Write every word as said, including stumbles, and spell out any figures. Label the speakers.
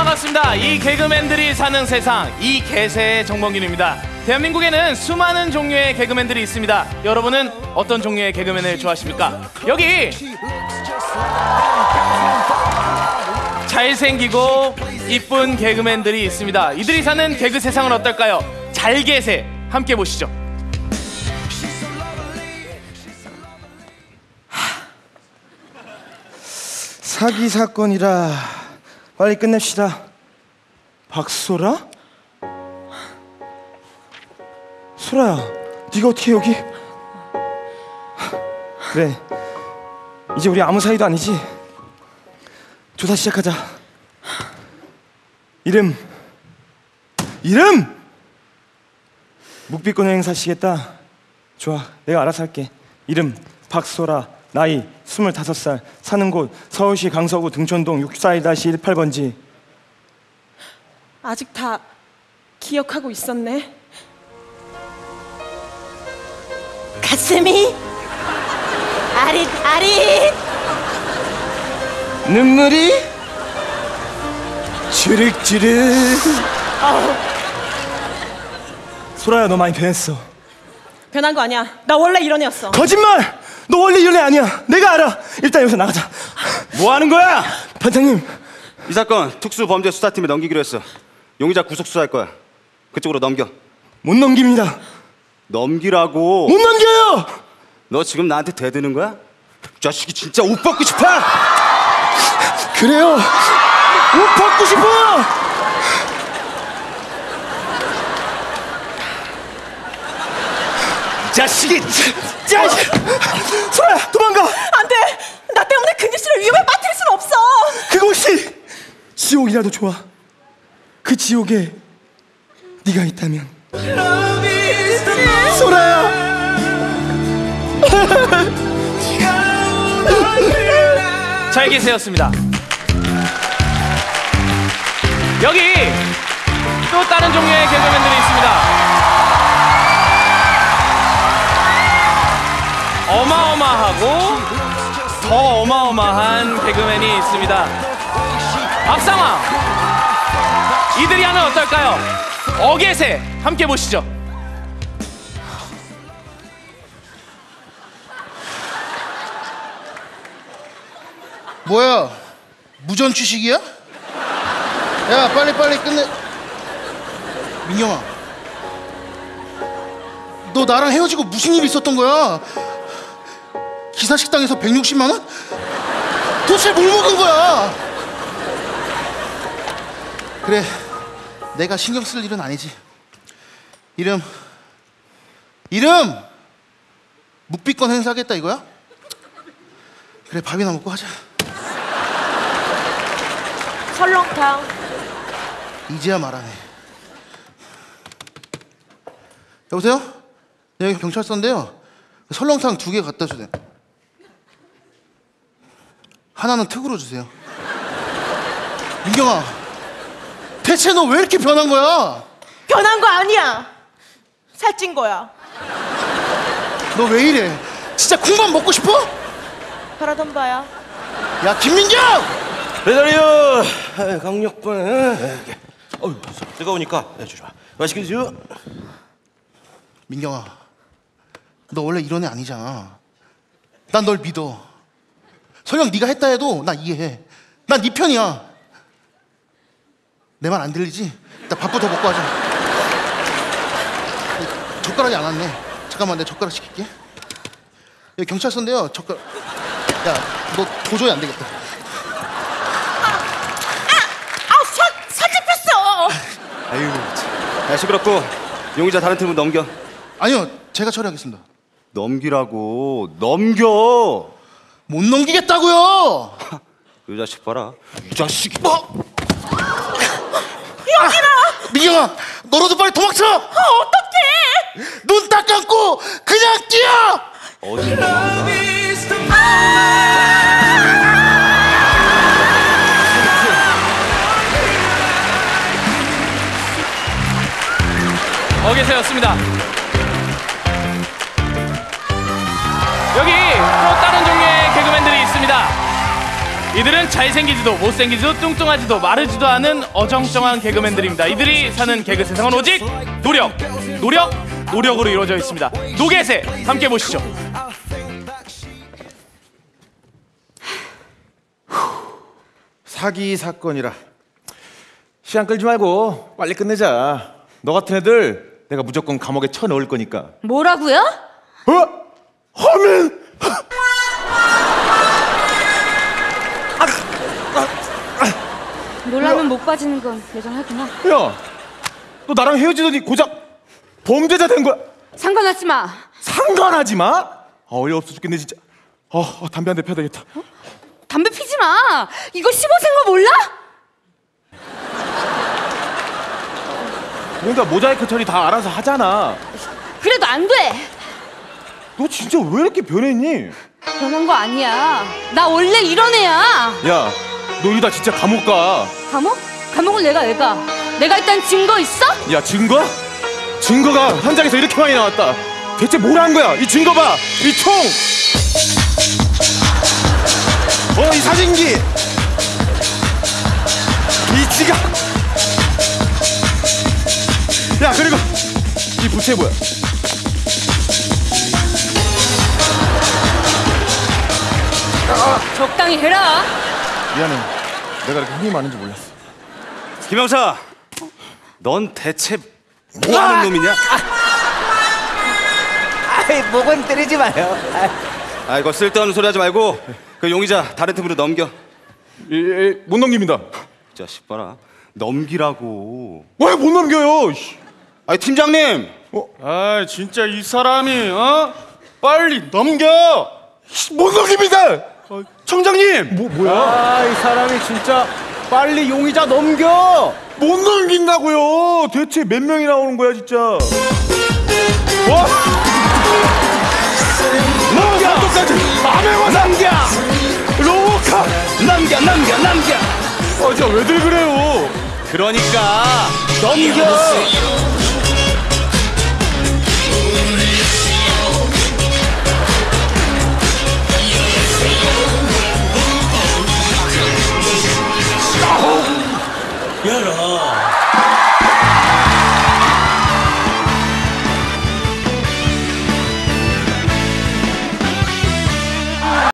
Speaker 1: 반갑습니다. 이 개그맨들이 사는 세상, 이 개새의 정범균입니다. 대한민국에는 수많은 종류의 개그맨들이 있습니다. 여러분은 어떤 종류의 개그맨을 좋아하십니까? 여기 잘생기고 이쁜 개그맨들이 있습니다. 이들이 사는 개그 세상은 어떨까요? 잘개새 함께 보시죠.
Speaker 2: 사기 사건이라 빨리 끝냅시다. 박소라? 소라야, 네가 어떻게 여기? 그래, 이제 우리 아무 사이도 아니지? 조사 시작하자. 이름 이름! 묵비권 행사 시겠다. 좋아, 내가 알아서 할게. 이름 박소라, 나이 스물다섯 살, 사는 곳 서울시 강서구 등촌동 육사일 십팔 번지.
Speaker 3: 아직 다 기억하고 있었네. 가슴이 아릿아릿,
Speaker 2: 눈물이 주륵주륵.
Speaker 3: 어.
Speaker 2: 소라야, 너 많이 변했어.
Speaker 3: 변한 거 아니야. 나 원래 이런 애였어.
Speaker 2: 거짓말! 너 원래 이런 애 아니야. 내가 알아. 일단 여기서 나가자.
Speaker 4: 뭐 하는 거야?
Speaker 2: 반장님,
Speaker 4: 이 사건 특수범죄수사팀에 넘기기로 했어. 용의자 구속 수사할 거야. 그쪽으로 넘겨.
Speaker 2: 못 넘깁니다.
Speaker 4: 넘기라고.
Speaker 2: 못 넘겨요.
Speaker 4: 너 지금 나한테 대드는 거야? 이 자식이 진짜 옷 벗고 싶어?
Speaker 2: 그래요, 옷 벗고 싶어요.
Speaker 4: 이 자식이.
Speaker 2: 자, 소라야, 도망가.
Speaker 3: 안 돼. 나 때문에 근지 씨를 위험에 빠뜨릴 순 없어.
Speaker 2: 그곳이 지옥이라도 좋아. 그 지옥에 네가 있다면. 소라야.
Speaker 1: 잘개새였습니다. 여기 또 다른 종류의 개그맨들이 있습니다. 어마어마하고 더 어마어마한 개그맨이 있습니다. 박상황, 이들이 하면 어떨까요? 어개새 함께 보시죠.
Speaker 5: 뭐야, 무전 취식이야? 야, 빨리빨리 끝내. 민경아, 너 나랑 헤어지고 무슨 일이 있었던 거야? 기사식당에서 백육십만 원? 도대체 뭘 먹은 거야? 그래, 내가 신경 쓸 일은 아니지. 이름 이름 묵비권 행사하겠다 이거야? 그래, 밥이나 먹고 하자.
Speaker 3: 설렁탕.
Speaker 5: 이제야 말하네. 여보세요? 네, 여기 경찰서인데요. 설렁탕 두 개 갖다 주세요. 하나는 특으로 주세요. 민경아, 대체 너 왜 이렇게 변한 거야?
Speaker 3: 변한 거 아니야. 살찐 거야.
Speaker 5: 너 왜 이래? 진짜 콩밥 먹고 싶어?
Speaker 3: 바라던 바야.
Speaker 5: 야, 김민경!
Speaker 6: 배달이요. 강력분. 어우, 뜨거우니까 좋아. 맛있게 드세요.
Speaker 5: 민경아, 너 원래 이런 애 아니잖아. 난 널 믿어. 설령 네가 했다 해도 나 이해해. 난 네 편이야. 내 말 안 들리지? 나 밥부터 먹고 하자. 젓가락이 안 왔네. 잠깐만, 내가 젓가락 시킬게. 여기 경찰서인데요. 젓가락. 야, 너 도저히 안 되겠다.
Speaker 3: 아, 사, 사집혔어.
Speaker 4: 아유, 야, 시끄럽고 용의자 다른 팀으로 넘겨.
Speaker 5: 아니요, 제가 처리하겠습니다.
Speaker 4: 넘기라고. 넘겨.
Speaker 5: 못 넘기겠다고요.
Speaker 4: 이 자식 봐라.
Speaker 5: 이 자식이 뭐? 여기라. 민경아, 너라도 빨리 도망쳐.
Speaker 3: 어, 어떡해.
Speaker 5: 눈 딱 감고 그냥 뛰어.
Speaker 4: 어디 도망가?
Speaker 1: 어개새였습니다. 여기 또 다른 종류의 개그맨들이 있습니다. 이들은 잘생기지도 못생기지도 뚱뚱하지도 마르지도 않은 어정쩡한 개그맨들입니다. 이들이 사는 개그 세상은 오직 노력, 노력, 노력으로 이루어져 있습니다. 노개세 함께 보시죠.
Speaker 7: 사기 사건이라 시간 끌지 말고 빨리 끝내자. 너 같은 애들 내가 무조건 감옥에 쳐넣을 거니까.
Speaker 8: 뭐라고요?
Speaker 7: 어? 하면
Speaker 8: 놀라면 못 빠지는 건 여전하구나.
Speaker 7: 야, 너 나랑 헤어지더니 고작 범죄자 된 거야.
Speaker 8: 상관하지 마.
Speaker 7: 상관하지 마. 아, 어이없어 죽겠네 진짜. 어, 어 담배 한 대 펴야 되겠다.
Speaker 8: 어? 담배 피지 마. 이거 씹어센 거 몰라?
Speaker 7: 뭔가 모자이크 처리 다 알아서 하잖아.
Speaker 8: 그래도 안 돼.
Speaker 7: 너 진짜 왜 이렇게 변했니?
Speaker 8: 변한 거 아니야. 나 원래 이런 애야.
Speaker 7: 야, 너 이러다 진짜 감옥 가.
Speaker 8: 감옥? 감옥을 내가 왜 가? 내가 일단 증거 있어?
Speaker 7: 야, 증거? 증거가 현장에서 이렇게 많이 나왔다. 대체 뭘 한 거야? 이 증거 봐. 이 총. 어, 이 사진기. 이 지갑. 야, 그리고 이 부채 뭐야?
Speaker 8: 적당히 해라.
Speaker 7: 미안해. 내가 이렇게 힘이 많은 줄 몰랐어.
Speaker 4: 김영사, 넌 대체 뭐 하는 놈이냐?
Speaker 9: 아이, 목은 때리지 마요.
Speaker 4: 아, 이거 쓸데없는 소리 하지 말고 그 용의자 다른 팀으로 넘겨.
Speaker 7: 예, 예, 못 넘깁니다.
Speaker 4: 이 자식 봐라. 넘기라고.
Speaker 7: 왜 못 넘겨요?
Speaker 4: 아니, 팀장님.
Speaker 2: 아 진짜 이 사람이 어? 빨리 넘겨.
Speaker 7: 못 넘깁니다. 청장님. 뭐 뭐야?
Speaker 2: 아 이 사람이 진짜 빨리 용의자 넘겨.
Speaker 7: 못 넘긴다고요. 대체 몇 명이 나오는 거야 진짜? 와! 넘겨! 똑같이 아메와 넘겨! 로카
Speaker 4: 넘겨, 넘겨, 넘겨.
Speaker 7: 아 진짜 왜들 그래요?
Speaker 4: 그러니까 넘겨.
Speaker 6: 열어.